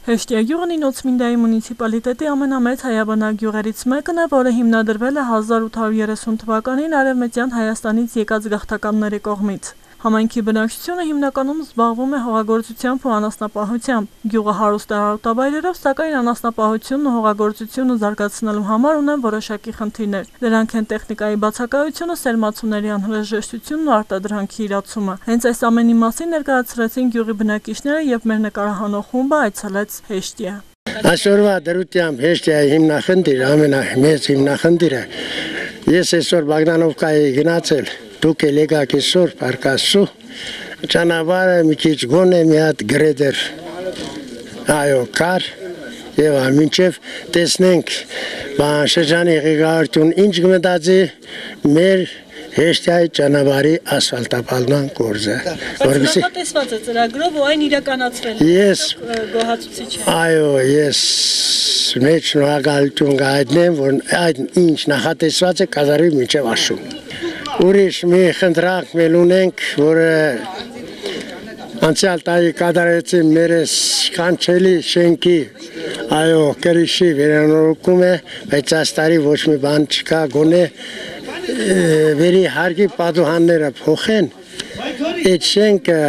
Հեշտյա գյուղն Ինոցմինդայի մունիցիպալիտետի ամենամեծ հայաբնակ գյուղերից մեկն է, որը հիմնադրվել է 1830 թվականին Արևմտյան Հայաստանից եկած գաղթականների կողմից։ Համայնքի բնակչությունը հիմնականում զբաղվում է հողագործությամբ ու անասնապահությամբ։ Գյուղը հարուստ է արոտավայրերով, սակայն անասնապահությունն ու հողագործությունը զարգացնելու համար ունեն որոշակի խնդիրներ։ Դրանք են տեխնիկայի բացակայությունը, սերմացուների անհրաժեշտությունն ու արտադրանքի իրացումը։ Հենց այս ամենի մասին ներկայացրեցին գյուղի բնակիչները, եւ մեր նկարահանող խումբը այցելեց Հեշտյա։ Այսօրվա դրությամբ Հեշտյայի հիմնախնդիրը, ամենամեծ հիմնախնդիրը, ես այսօր Բագդանովկայի գնացել, դուք եք եկաք այսօր Պարկասու, ճանապարհը մի քիչ գոնե մի հատ գրեդեր, այո, կար, եւ մինչեւ տեսնենք շրջանի ղեկավարություն ինչ կմտածի մեր Հեշտյայի ճանապարհի ասֆալտապալման գործը, որովհետեւ նախատեսված է ծրագրով ու այն իրականացվել է։ Ես գոհացուցիչ է։ Այո, ես մեծ շնորհակալություն կհայտնեմ, որ այդ ինչ նախատեսված է կատարվի մինչև աշուն։ Ուրիշ մի խնդրակ meil ունենք, որը անցյալ տարի կատարեցին մեր կանչելի շենքի, այո, կրիշի վերանորոգում է, բայց այս տարի ոչ մի բան չկա, գոնե վերի հարկի պատուհանները փոխեն, այդ շենքը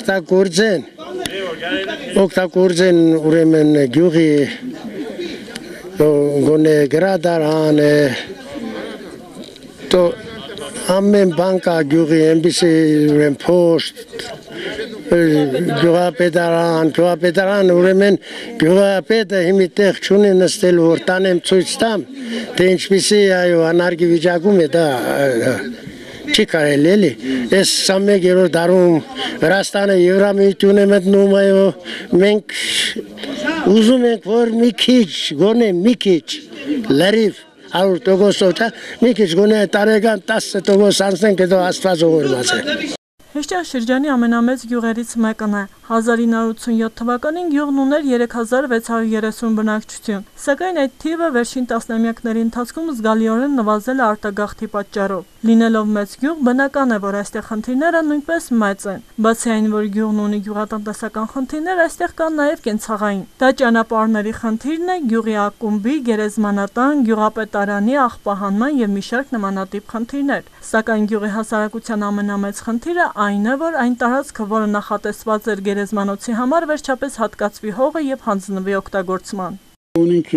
օգտագործեն ուրեմն գյուղի գոնե գրադարան તો ամեն բան կա գյուղի այնպիսի ուրեմն փոշտ գյուղապետարան ուրեմն գյուղապետը հիմի տեղ չունի նստելու որ տանեմ ցույց տամ թե ինչպիսի այո անարգի վիճակում է դա չի կարելի էլի այս 21-րդ դարում Վրաստանը Եվրամիություն է մտնում այո մենք ուզում ենք որ մի քիչ գոնե մի քիչ լրիվ 100% մի քիչ գոնե տարեկան 10% անցնենք հետո Աստված ողորմած է Հեշտյա շրջանի ամենամեծ գյուղերից մեկն է։ 1987 թվականին գյուղն ուներ 3630 բնակչություն, սակայն այդ թիվը վերջին տասնամյակների ընթացքում զգալիորեն նվազել է արտագաղթի պատճառով։ Լինելով մեծ գյուղ, բնական է, որ այստեղ խնդիրները նույնպես մեծ են։ Բացի այն, որ գյուղն ունի գյուղատնտեսական խնդիրներ, այստեղ կան նաև կենցաղային։ Դա ճանապարհների խնդիրն է, գյուղի ակումբի, գերեզմանատան, գյուղապետարանի, աղբահանման եւ մի շարք նմանատիպ խնդիրներ։ Սակայն գյուղի հասարակության ամենամեծ խնդիրը այն է, որ այն տարածքը, որը նախատեսված էր գերեզմանոցի համար, վերջապես հատկացվի հողը եւ հանձնվի օգտագործման։ Ունենք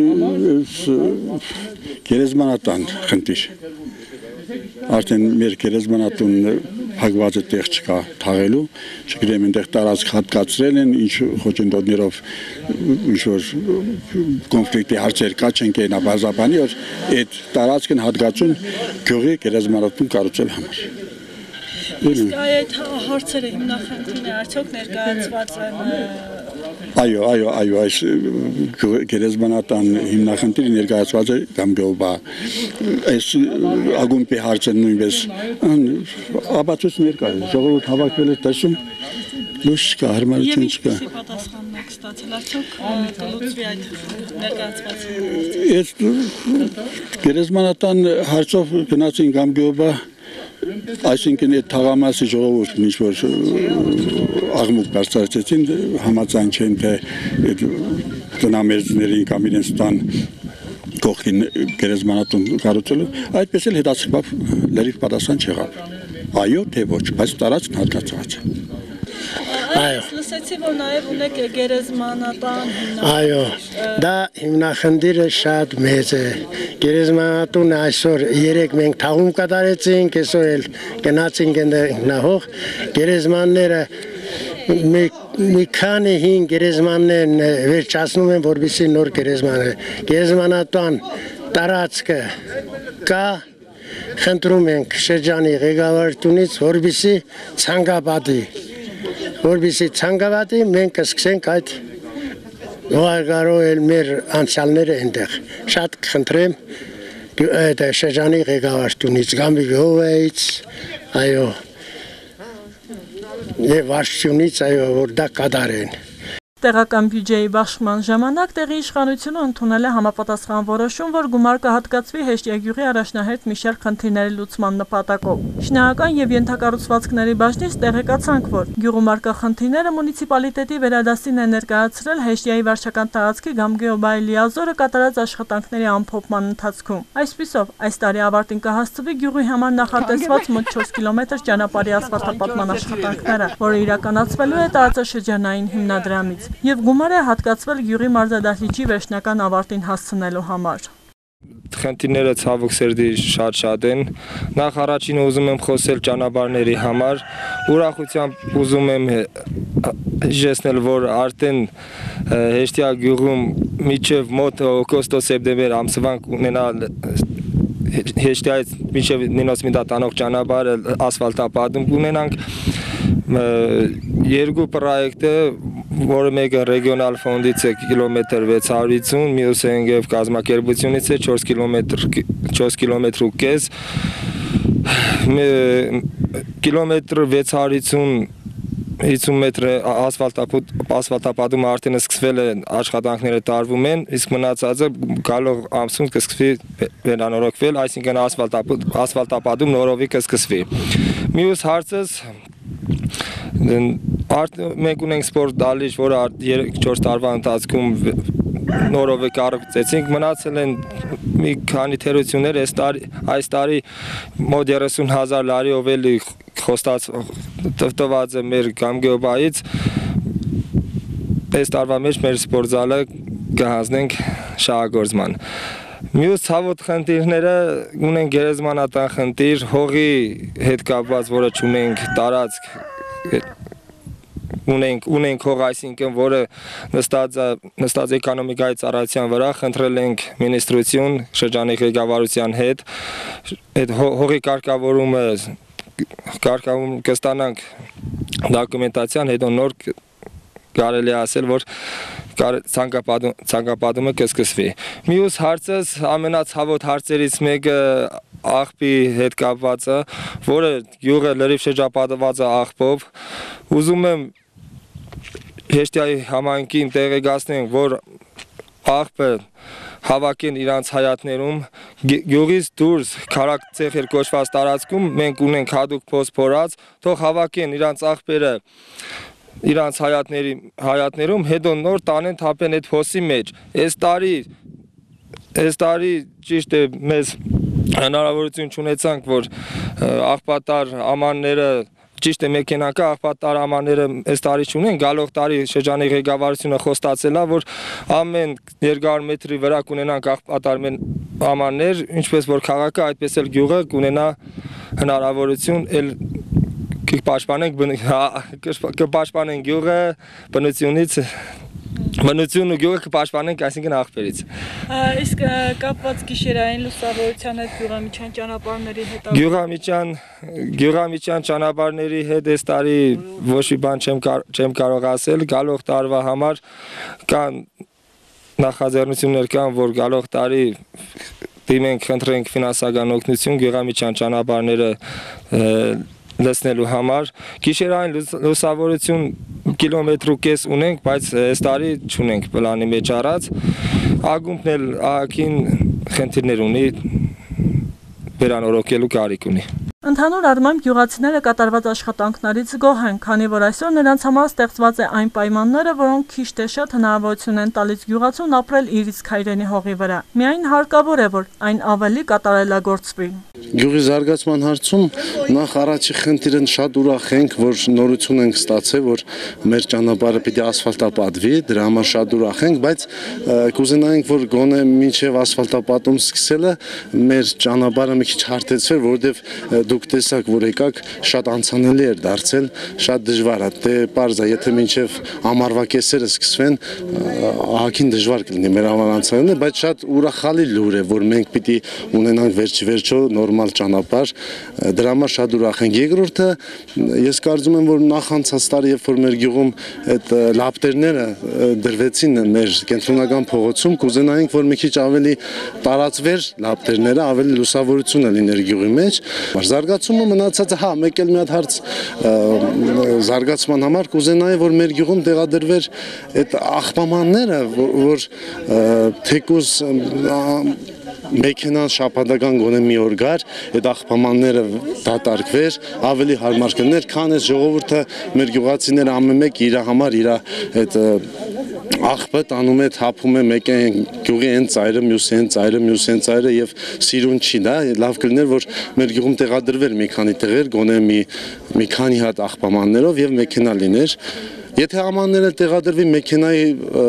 գերեզմանատան խնդիր։ Արդեն մեր գերեզմանատունը հագված է տեղ չկա թաղելու, չգիտեմ այնտեղ տարածք հատկացրել են, ինչ խոչընդոտներով ինչ որ կոնֆլիկտի հարցեր կա չեն կենաբազաբանի, որ այդ տարածքն հատկացուն գյուղի գերեզմանատուն կառուցել համար։ Իսկ այդ հարցերը հիմնախնդիրն է, արդյոք ներկայացված են Այո, այս գերեզմանատան հիմնախնդիրը ներկայացված է Գամբիոբա։ Այս ագումբի հարցը նույնպես ապացույցներ կա, ժողովուրդ հավաքվել է տեսում, լույս չկա, հարմարություն չկա։ Ինչի պատասխանն եք ստացել, արդյոք կլուծվի այդ ներկայացված հարցը։ Այս գերեզմանատան հարցով գնացին Գամբիոբա Այսինքն այդ թաղամասի ժողովուրդն ինչ-որ աղմուկ բարձրացրեցին, համաձայն չեն թե տնամերձներին կամ իրենց տան կողքին գերեզմանատուն կառուցելու, այդպես էլ հետաքրքրավ լրիվ պատասխան չեղավ։ Այո, թե ոչ, բայց տարածքն հատկացված է։ Այո։ Լսեցի, որ նաև ունեք գերեզմանատան Այո, դա հիմնախնդիրը շատ մեծ է։ Գերեզմանատունը այսօր 3 մենք թաղում կատարեցինք, այսօր էլ գնացինք նահող գերեզմանները մի քանի 5 գերեզմաններն վերջացնում են, որպեսզի նոր գերեզմանատան տարածքը կա խնդրում ենք շրջանի ղեկավարությունից, որպեսզի ցանկապատի մենք կսկսենք այդ նորագարոյել մեր անցյալները այնտեղ։ Շատ խնդրեմ այդ շրջանի ղեկավարությունից, Գամբի գյուղից, այո, եւ վարչությունից, այո, որ դա կատարեն։ Տեղական բյուջեի բաշխման ժամանակ տեղի իշխանությունը ընդունել է համապատասխան որոշում, որ գումար կհատկացվի Հեշտիագյուղի առաջնահերթ մի շարք խնդիրների լուծման նպատակով։ Շինարարական եւ ենթակառուցվածքների բաժնից տեղեկացանք, որ գյուղում առկա խնդիրները մունիցիպալիտետի վերադասին է ներկայացրել Հեշտիայի վարչական տարածքի Գամգեոբայի լիազորը կատարած աշխատանքների ամփոփման ընթացքում։ Այսպիսով, այս տարի ավարտին կհասցվի գյուղի համար նախատեսված մոտ 4 կիլոմետր ճանապարհի ասֆալտապատման աշխատանքները, որը իրականացվելու է տարածաշրջանային հիմնադրամից, եւ գումար է հատկացվել գյուղի մարզադահլիճի վերջնական ավարտին հասցնելու համար։ Խնդիրները ցավոք սերդի շատ են։ Նախ առաջինը ուզում եմ խոսել ճանապարհների համար։ Ուրախությամբ ուզում եմ հիշեցնել, որ արդեն Հեշտիագյուղում մինչև մոտ օգոստոս-սեպտեմբեր ամսվան կունենալ Հեշտիայից մինչև Նինոսմիդա տանող ճանապարհը ասֆալտապատում կունենանք։ Երկու պրոյեկտը, որը մեկը ռեգիոնալ ֆոնդից է կիլոմետր 650, մյուսը ընկերության կազմակերպությունից է 4 կիլոմետր ու կես, կիլոմետր 650 մետր ասֆալտապատումը արդեն սկսվել է, աշխատանքները տարվում են, իսկ մնացածը գալող ամսում կսկսվի վերանորոգվել, այսինքն ասֆալտապատում նորովի կսկսվի։ Մյուս հարցս մենք ունենք սպորտ դահլիճ, որը 3-4 տարվա ընթացքում նորով կառուցեցինք, մնացել են մի քանի թերություններ, այս տարի մոտ 30,000 լարիով էլի տված է մեր Գամգեոբայից, այս տարվա մեջ մեր սպորտզալը կհանձնենք շահագործման։ Մյուս ցավոտ խնդիրները ունենք գերեզմանատան խնդիր, հողի հետ կապված, որը չունենք տարածք, ունենք հող, այսինքն որը նստած էկոնոմիկայի ծառայության վրա, խնդրել ենք մինիստրություն շրջանի ղեկավարության հետ, այդ հողի կարգավորումը կստանանք դոկումենտացիան, հետո նոր կարելի է ասել, որ ցանկապատումը կսկսվի։ Մյուս հարցս, ամենացավոտ հարցերից մեկը աղբի հետ կապվածը, որը գյուղը լրիվ շրջապատված է աղբով, ուզում եմ Հեշտիայի համայնքին տեղեկացնենք, որ աղբը հավաքեն իրանց հայատներում, գյուղից դուրս քարակցեխեր կոչված տարածքում մենք ունենք հատուկ փոս փորած, թող հավաքեն իրանց աղբերը իրանց հայատներում, հետո նոր տանեն թափեն այդ փոսի մեջ։ Այս տարի ճիշտ է մեզ հնարավորություն չունեցանք, որ աղբատար ամանները ճիշտ է մեքենակա աղբատար ամանները այս տարի չունեն, գալող տարի շրջանի ղեկավարությունը խոստացել է, որ ամեն 200 մետրի վրա կունենանք աղբատար ամաններ, ինչպես որ քաղաքը, այդպես էլ գյուղը կունենա հնարավորություն կպաշտպանենք գյուղը բնությունից, բնությունն ու գյուղը կպաշտպանենք, այսինքն աղբերից։ Իսկ կապված գիշերային լուսավորության հետ գյուղամիջյան ճանապարհների հետ Գյուղամիջյան ճանապարհների հետ այս տարի ոչ մի բան չեմ կարող ասել, գալող տարվա համար կան նախաձեռնություններ կան, որ գալող տարի դիմենք խնդրենք ֆինանսական օգնություն գյուղամիջյան ճանապարհները լցնելու համար, գիշերային լուսավորություն կիլոմետր ու կես ունենք, բայց այս տարի չունենք պլանի մեջ առած, ակումբն էլ ահագին խնդիրներ ունի, վերանորոգելու կարիք ունի։ Ընդհանուր առմամբ գյուղացիները կատարված աշխատանքներից գոհ են, քանի որ այսօր նրանց համար ստեղծված է այն պայմանները, որոնք քիչ թե շատ հնարավորություն են տալիս գյուղացուն ապրել իր իսկ հայրենի հողի վրա։ Միայն հարկավոր է, որ այն ավելի կատարելագործվի։ Գյուղի զարգացման հարցում նախ առաջի խնդիրը շատ ուրախ ենք, որ նորություն ենք ստացել, որ մեր ճանապարհը պիտի ասֆալտապատվի, դրա համար շատ ուրախ ենք, բայց կուզենայինք, որ գոնե մինչև ասֆալտապատում սկսելը մեր ճանապարհը մի քիչ հարթեցվեր, որովհետև դուք տեսաք, որ եկաք, շատ անցանելի էր դարձել, շատ դժվար է, դե պարզ է, եթե մինչև ամառվա կեսերը սկսվեն, ահագին դժվար կլինի մեր համար անցնելը, բայց շատ ուրախալի լուր է, որ մենք պիտի ունենանք վերջի վերջո նոր նորմալ ճանապարհ, դրա համար շատ ուրախ ենք։ Երկրորդը, ես կարծում եմ, որ նախանցած տարի, երբ որ մեր գյուղում այդ լապտերները դրվեցին մեր կենտրոնական փողոցում, կուզենայինք, որ մի քիչ ավելի տարածվեր լապտերները, ավելի լուսավորություն լիներ գյուղի մեջ։ Զարգացումը մնացածը, հա, մեկ էլ մի հատ հարց զարգացման համար կուզենայի, որ մեր գյուղում տեղադրվեր այդ աղբամանները, որ թեկուզ մեքենան շաբաթական գոնե մի օր գար, այդ աղբամանները դատարկվեր, ավելի հարմար կլներ, քան այս ժողովուրդը մեր գյուղացիները ամեն մեկ իր համար իր այդ աղբը տանում է, թափում է, մեկը գյուղի այն ծայրը, մյուսի այն ծայրը, մյուսի այն ծայրը եւ սիրուն չի, դա լավ կլիներ, որ մեր գյուղում տեղադրվեր մի քանի տեղեր, գոնե մի քանի հատ աղբամաններով եւ մեքենա լիներ։ Եթե ամանները տեղադրվի մեքենայի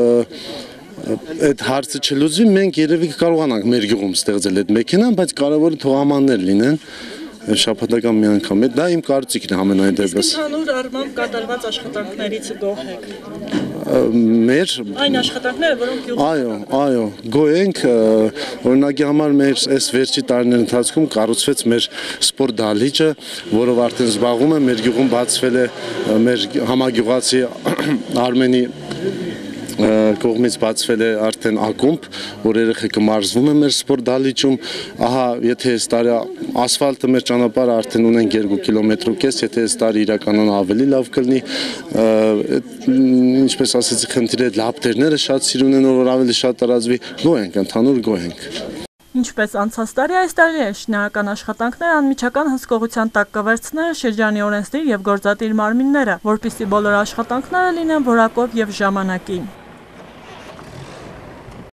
այդ հարցը չլուծվի, մենք երևի կարողանանք մեր գյուղում ստեղծել այդ մեքենան, բայց կարևորը թող ամաններ լինեն շաբաթական մի անգամ։ Դա իմ կարծիքն է ամենայն դեպս։ Ընդհանուր առմամբ կատարված աշխատանքներից գոհ եք։ Մեր այն աշխատանքները, որոնք այո, գոհ ենք, օրինակի համար մեր այս վերջի տարիների ընթացքում կառուցվեց մեր սպորտ դահլիճը, որով արդեն զբաղվում է, մեր գյուղում բացվել է մեր համագյուղացի Արմենի կողմից բացվել է արդեն ակումբ, որ երեխեքը մարզվում են մեր սպորտ դահլիճում, ահա եթե այս տարի ասֆալտը մեր ճանապարհը արդեն ունենք 2 կիլոմետրուկես, եթե այս տարի իրականան ավելի լավ կլինի, ինչպես ասեցի, խնդիրը լապտերները շատ սիրուն են, որ ավելի շատ տարածվի, գոհ ենք, ընդհանուր գոհ ենք։ Ինչպես անցած տարի, այս տարի է շինարարական աշխատանքները անմիջական հսկողության տակ կվերցնել շրջանի օրենսդիր եւ գործադիր մարմինները, որպեսզի բոլոր աշխատանքները լինեն որակով եւ ժամանակին։